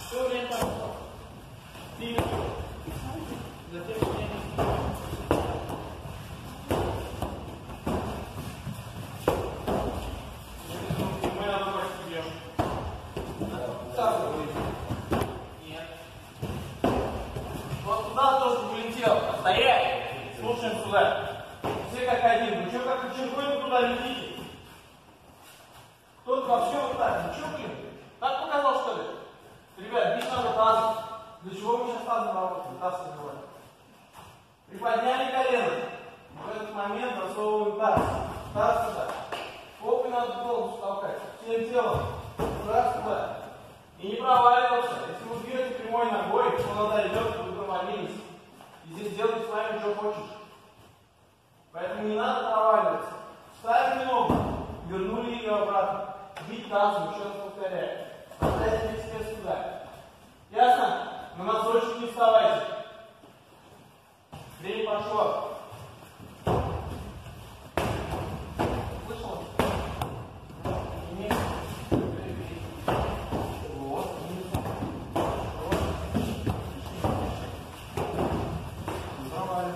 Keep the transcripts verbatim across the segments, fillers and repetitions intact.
Все время так. Вперед. Затем время. Мы надо больше бьем. Нет. Вот туда тоже улетел. Стоять. Слушаем сюда. Все как один. Вы что, как червой туда летите? Кто-то вообще вот так. Ну что, блин? Так показал, что ли? Ребят, здесь надо тазом. Для чего мы сейчас тазом работаем? Таз называем. Приподняли колено. В этот момент засовываем таз. Таз сюда. Попой надо полностью толкать. Всем телом. Раз сюда. И не проваливаться. Если вы бьете прямой ногой, то надо идет, вы провалились. И здесь делайте с вами, что хочешь. Поэтому не надо проваливаться. Вставили ногу, вернули ее обратно. Бить тазом, еще раз повторяю. Поставьте себе сюда. Ясно? На носочек не вставайте. Время пошло. Слышал? Нет. Вот. Нормально.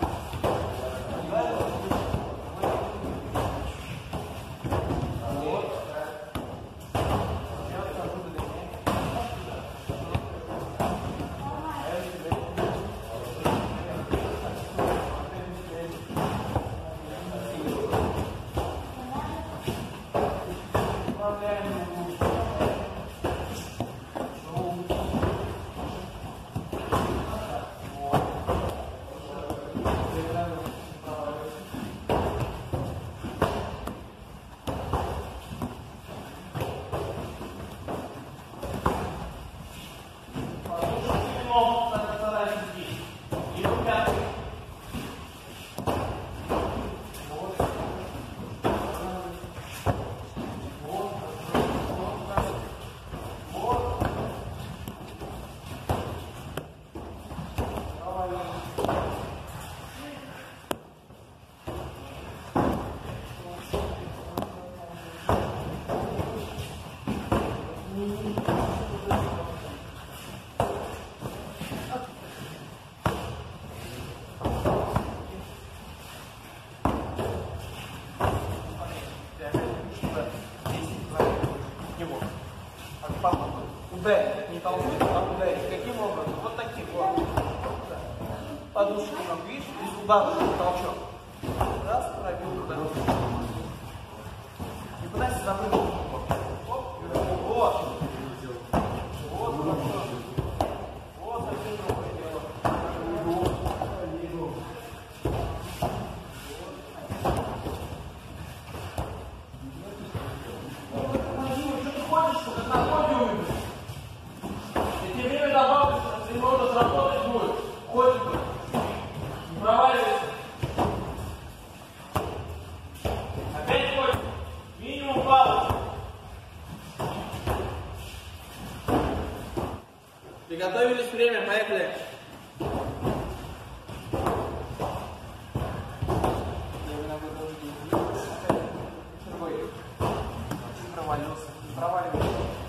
Ударить, не толкнуть, а ударить. Каким образом? Вот таким вот. Подушку нам, видишь, и сюда толчок. Раз, пробил туда. Не пытайся запрыгнуть. Вот. Вот. Вот, хорошо. Вот, совсем другое дело. Что ты хочешь, что ты на подиуме? Если время добавится, если можно сработать будет. Ходит, не проваливайся. Опять ходит. Минимум паузы. Приготовились, время, поехали. Провалился. Проваливайся.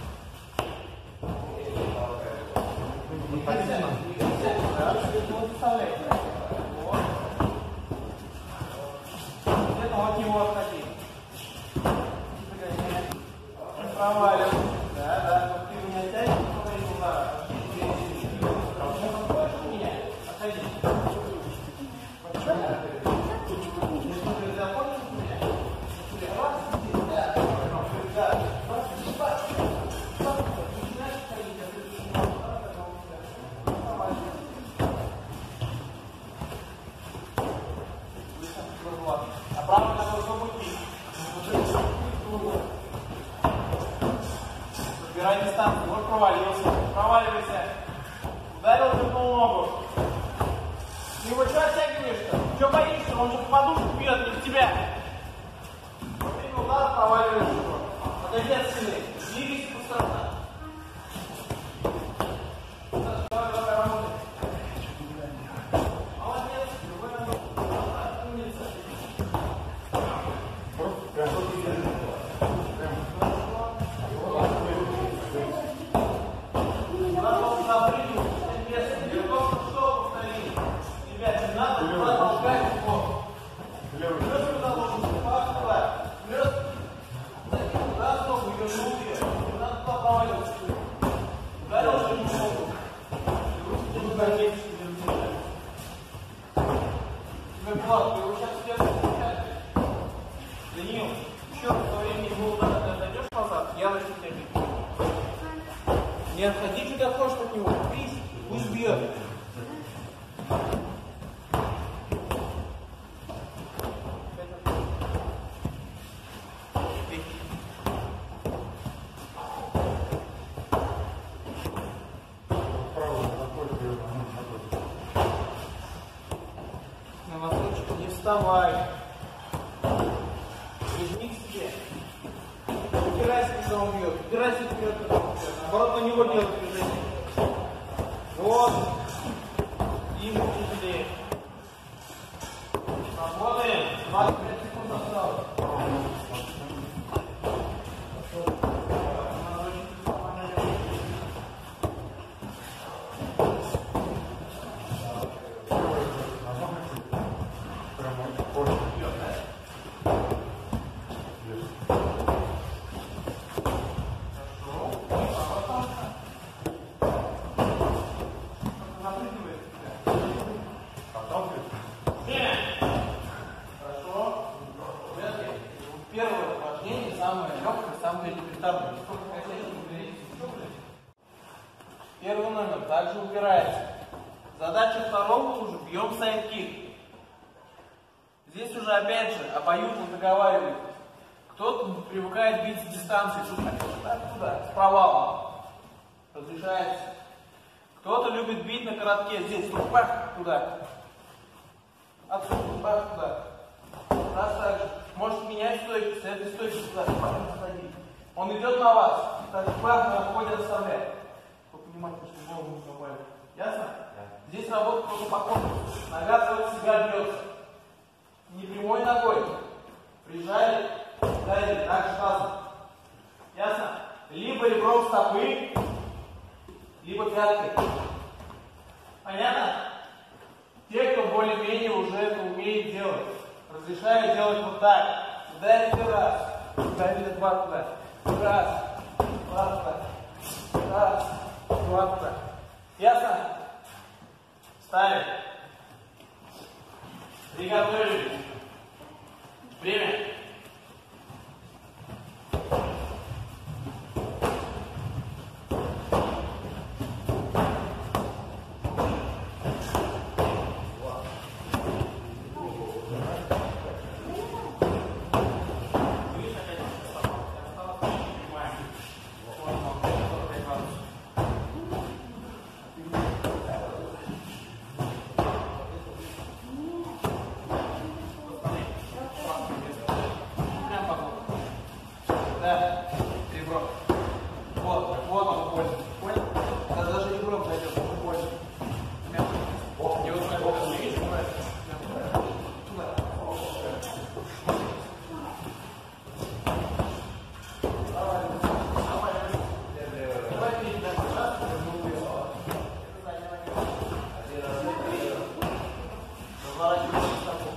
Вот. Это вот него отходи. Проваливайся. Да, да. Ты меня тянешь, посмотри туда. Хочешь меня? Отходи. Если ты заходишь от меня, раз, да, да. А правый ногой забудьте. Подбирай дистанцию. Вот провалился. Проваливайся. Ударил, трепнул ногу. Ты его что оттягиваешь-то? Что боишься? Он же по подушку бьет, не в тебя. Вот ты удар, проваливаешь его. Подойди от стены. Двигайся по сторонам. Давай, давай, работай. Молодец. Другой ногой. Умница. Браво. Даниил, еще во времени его удара ты отойдешь назад, я начну тебя бить. Не отходи, что ты отходишь от него. Видишь? Пусть бьет. На носочек не вставай. Прижми к себе. Убирайся, когда он бьет. Убирайся вперед, когда он бьет. Наоборот, на него делать движение. Вот. И ему тяжелее. Работаем. двадцать пять секунд осталось. Первый номер также упирается. Задача второго уже бьем сайдкик. Здесь уже опять же обоюдно договариваетесь. Кто-то привыкает бить с дистанции, туда, туда, с провалом. Разрешается. Кто-то любит бить на коротке, здесь, бах, туда. Отсюда, бах, туда. Раз так же. Можете менять стойку, с этой стойки сюда, он идет на вас, так бах, на отходе оставляет. Внимательно, что голову нужно убавить. Ясно? Да. Здесь работает только по корпусу. Нога против себя бьется. Не прямой ногой. Прижали, ударили, так же тазом. Ясно? Либо ребром стопы, либо пяткой. Понятно? Те, кто более-менее уже это умеет делать, разрешаю делать вот так. Ударили раз, ударили два туда. Раз, два туда. Раз. Вот так. Ясно? Ставим. Приготовились. Время. Да, ребро. Вот, вот он больно. Понял? Да, даже ребро зайдет, он больно. И вот так вот, видишь, туда. Давай, давай. Давай передать раз, разворачивайся с тобой.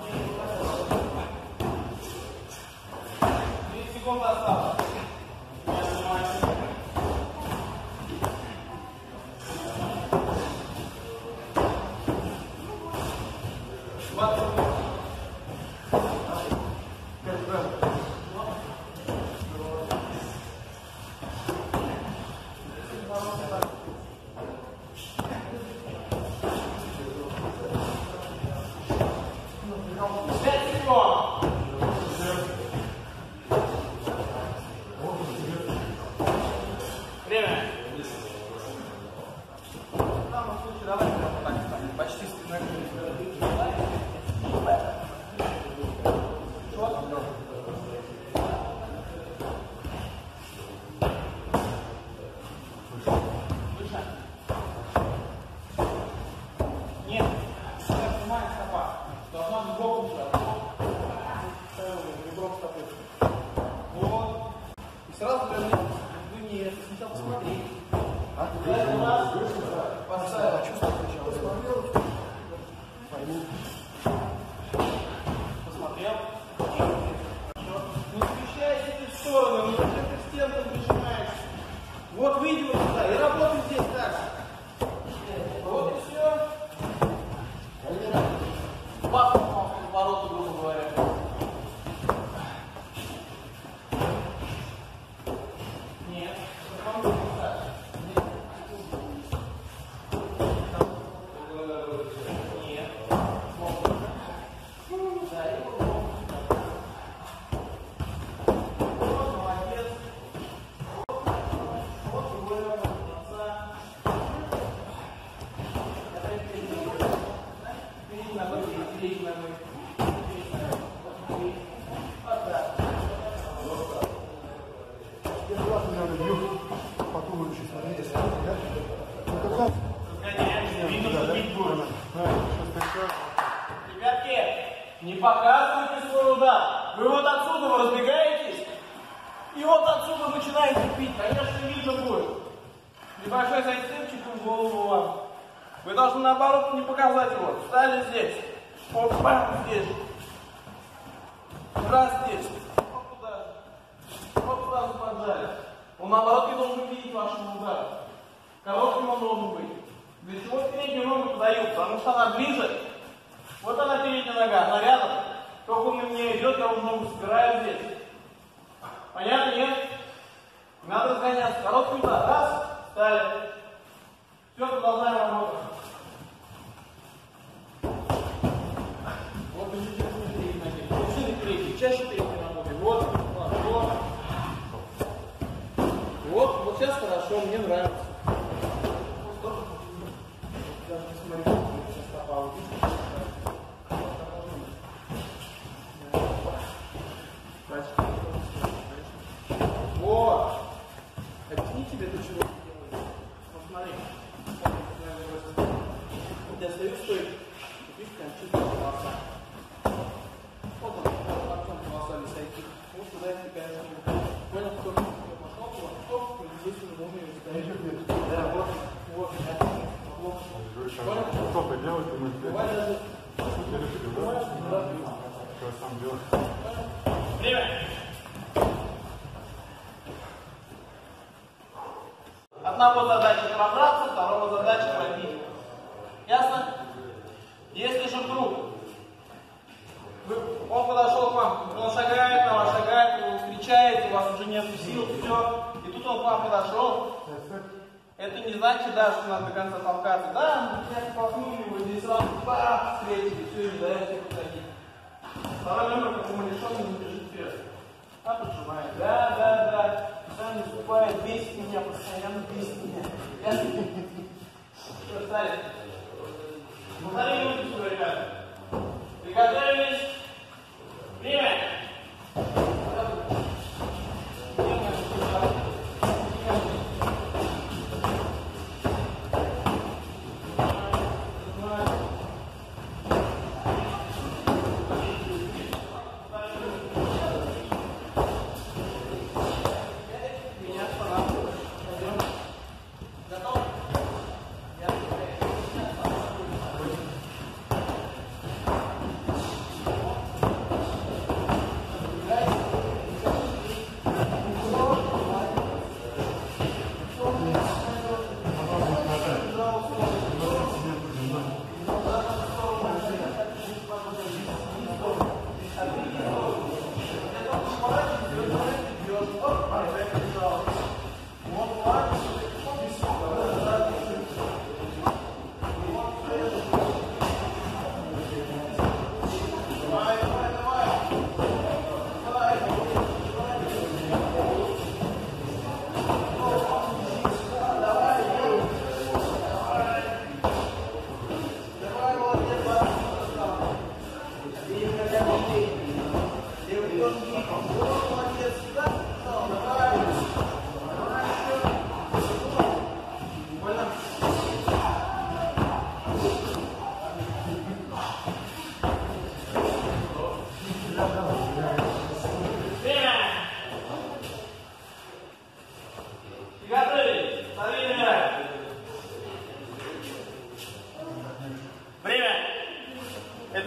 секунд осталось. Вы не сначала посмотрели. А ты у нас поставил. Посмотрел. Посмотрел. Не смещайся ты в сторону, не только к стенкам прижимаешься. Вот выйди вот сюда и работай здесь так же. Вот и все. Папа в ворота, грубо говоря. Нет. Нет. Да, и вот. Вот, молодец. Вот, вот, молодца. Перед ногой, перед ногой. Вот так. Я сразу надо бью потуловище, смотрите, смотрите, да? Видно, что бить будет. Ребятки, не показывайте свой удар. Вы вот отсюда вы разбегаетесь, и вот отсюда начинаете бить. Конечно, видно будет. Небольшой сайдстепчик в голову вам. Вы должны наоборот не показать его. Встали здесь. Оп, бам, здесь. Раз здесь. Оп, туда. Оп, сразу поджали. Он наоборот не должен видеть вашего удара. Коротким он должен быть. Для чего переднюю ногу подают? Потому что она ближе. Вот она передняя нога, она рядом. Только он на меня идет, я уже ногу собираю здесь. Понятно, нет? Надо разгоняться. Короткий удар. Раз, встали. Все, продолжаем работать. Вот и сейчас на передней ноге. Лучше на передней, чаще передней ногой. Вот, вот. Вот, вот сейчас хорошо, мне нравится. Даже не смотрю, сейчас попал. Вот. Объясни тебе, ты чего делаешь. Вот смотри. Я стою, стою. Видишь, там чувствую волоса. Вот он, вот потом волоса висайки. Вот туда я тебя не понял, кто пошел, вот, вот, здесь уже можно ее ставить. Да, вот, вот, да. Что ты делаешь, ты можешь Бывает даже... Что сам делаешь? Время! Одного задача пробраться, второго задача пробить. Ясно? Если же вдруг вы, он подошел к вам, он шагает на вас, шагает, вы кричаете, у вас уже нет сил, все, и тут он к вам подошел, это не значит, да, что надо до конца толкаться. Да, сейчас толкнули, вы здесь сразу бах, встретили, все, не даете подходить. Второй номер, как умалишенный, не бежит вперед. А поджимает, да, да, да, сам не вступает, бесит меня, постоянно бесит меня. Ясно? Все, встали. Повтори минуту, ребята. Приготовились. Время.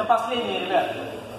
последнее, ребят.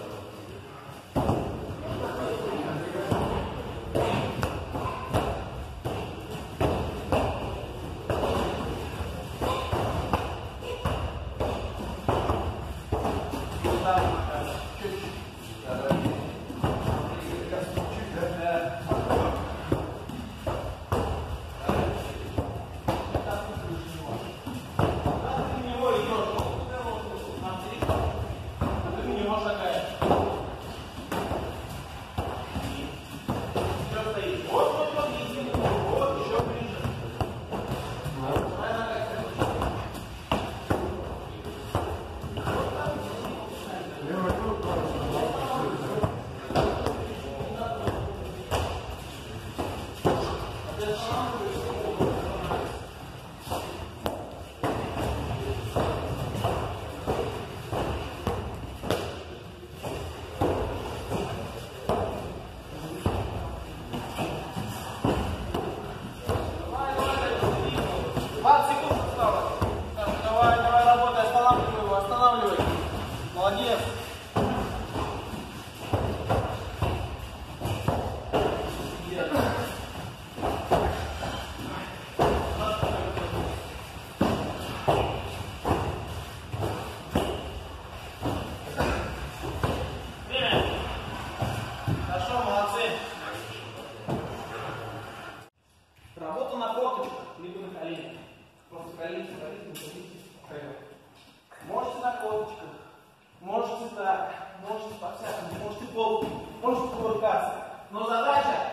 Можете на корточках, можете так, можете по-всякому, можете пол, можете кувыркаться. Но задача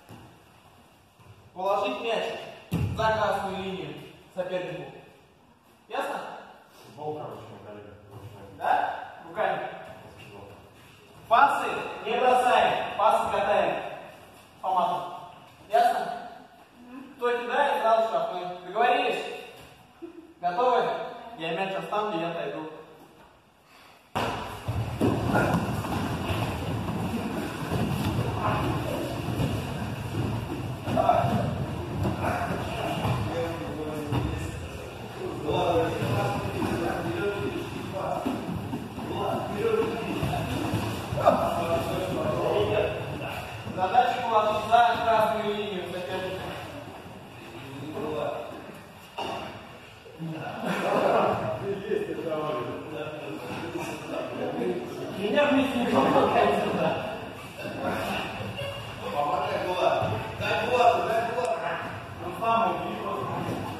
положить мяч за красную линию сопернику. Ясно? Да? Руками. Пасы не бросаем, пасы катаем по мату. Ясно? Кто кидает, сразу штрафной. Договорились? Готовы? Я мяч оставлю, я отойду. Задача положить за красную линию соперника. Меня вместе не помогает сюда. Помогай, Була. Дай Булату, дай Булату. Он сам убил просто.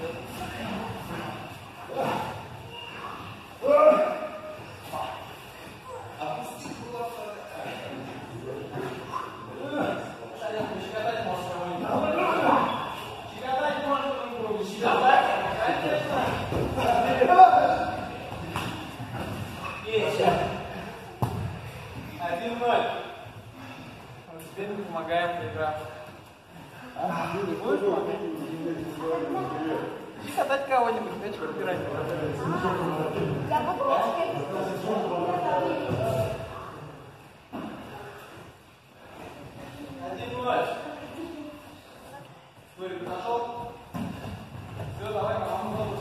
Опусти Булату. Щекотать может кого-нибудь. Щекотать может кого-нибудь. Щекотать? Конечно. Есть. один ноль. Теперь мы помогаем проиграть. Щекотать кого-нибудь, мяч подбирать. один ноль. Столик нашел. Все, давай, команду.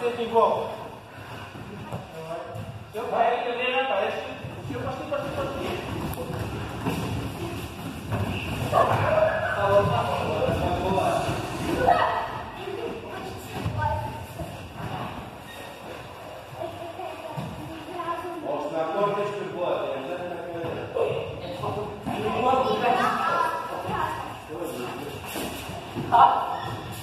Последний гол. Все, поехали, время, поехали. Все, пошли, пошли, пошли. Может, на корточку год, я обязательно говорю.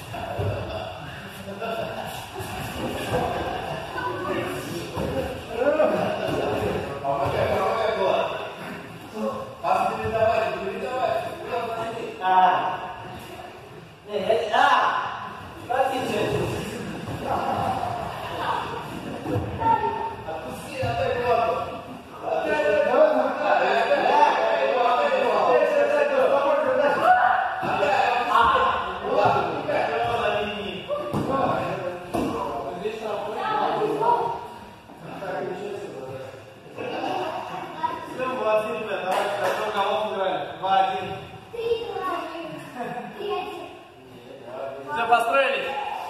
Все, построились?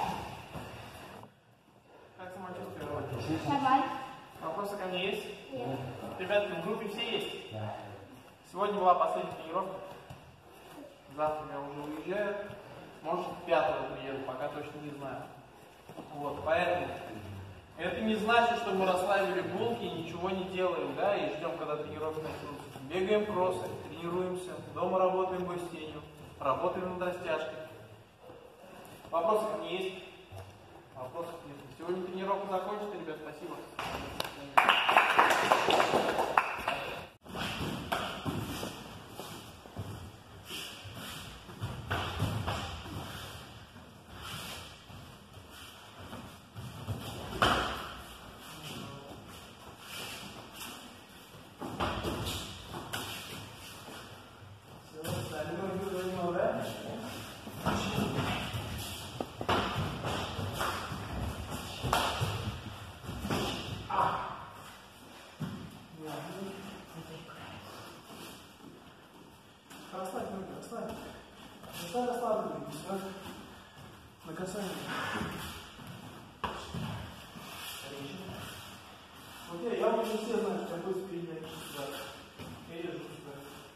Как самочувствие? Давай. Вопросы ко мне есть? Нет. Ребятки, в группе все есть? Да. Сегодня была последняя тренировка. Завтра я уже уезжаю. Может, пятого приеду, пока точно не знаю. Вот, поэтому это не значит, что мы расслабили булки и ничего не делаем, да, и ждем, когда тренировки начнутся. Бегаем кроссы, тренируемся, дома работаем бастенью, работаем над растяжкой. Вопросы ко мне есть? Вопросов нет. Сегодня тренировка закончится, ребят, спасибо. Расслабь ноги, расслабь. Расслабь, расслабь. На касание. Вот я, я уже все знаю, какой спин я ищу сюда. Я езжу сюда.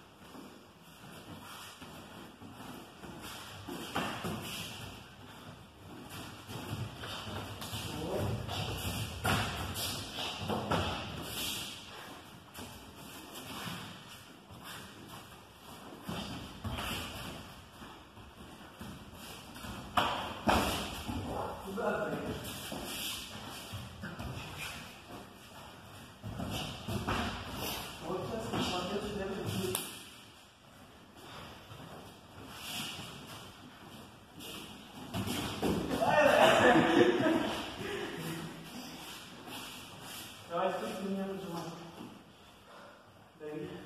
Давай, спусти меня выжимай. Дави.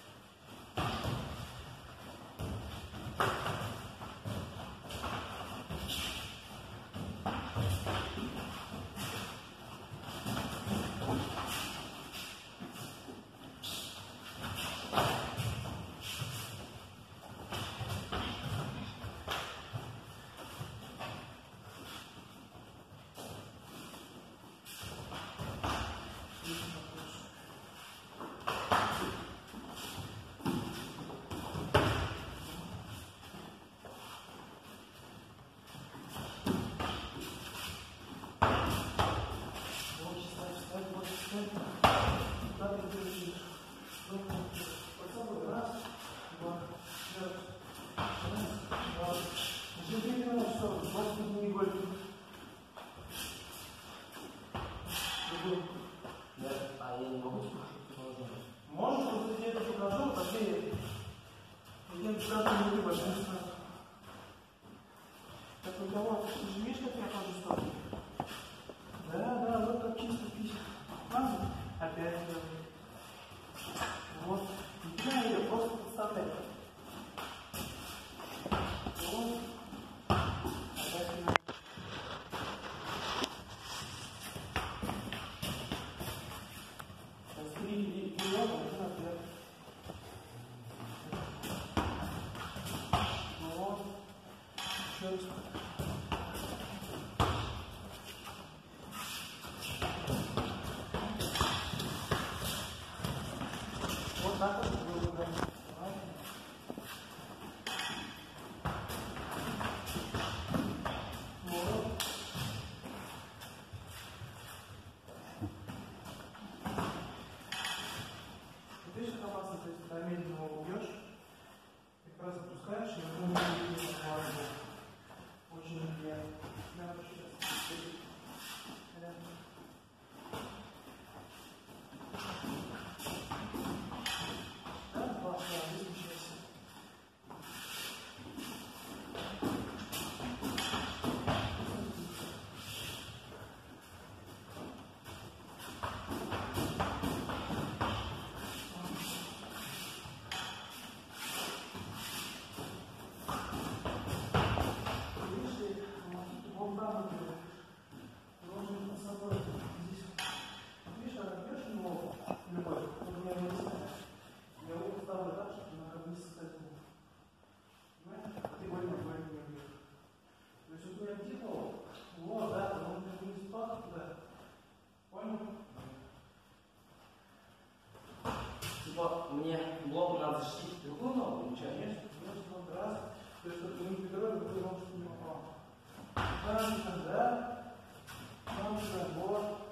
Можешь, если я это покажу, тогда я сразу не буду большой сразу. Так у кого? Ты же видишь, как я хожу в сторону? Да, да, вот как чисто пись. Ладно? Опять делаем. Вот. Не знаю ее, просто подставляй. Вот. Опять не надо. Три приема, один ответ. вот так вот было, да. Вот. Видишь, как опасно, то есть, когда медленно его убьешь, ты как раз отпускаешь, и его не видишь, очень неприятно. Да, сейчас. Раз, два, да, выключайся. Мне блок надо защитить другую ногу, получается? Конечно, конечно, вот раз. То есть, чтобы не интегрировать, вы можете не попал. Там, да, там, да, вот.